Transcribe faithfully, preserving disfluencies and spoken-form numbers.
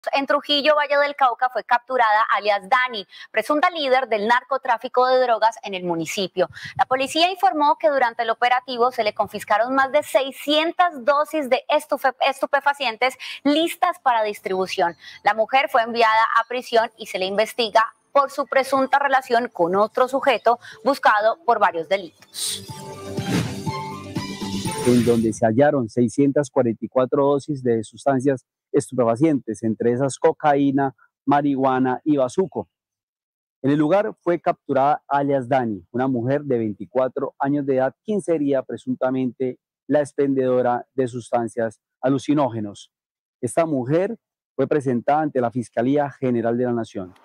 En Trujillo, Valle del Cauca, fue capturada alias Dani, presunta líder del narcotráfico de drogas en el municipio. La policía informó que durante el operativo se le confiscaron más de seiscientas dosis de estupe estupefacientes listas para distribución. La mujer fue enviada a prisión y se le investiga por su presunta relación con otro sujeto buscado por varios delitos. En donde se hallaron seiscientas cuarenta y cuatro dosis de sustancias estupefacientes, entre esas cocaína, marihuana y bazuco. En el lugar fue capturada alias Dani, una mujer de veinticuatro años de edad, quien sería presuntamente la expendedora de sustancias alucinógenos. Esta mujer fue presentada ante la Fiscalía General de la Nación.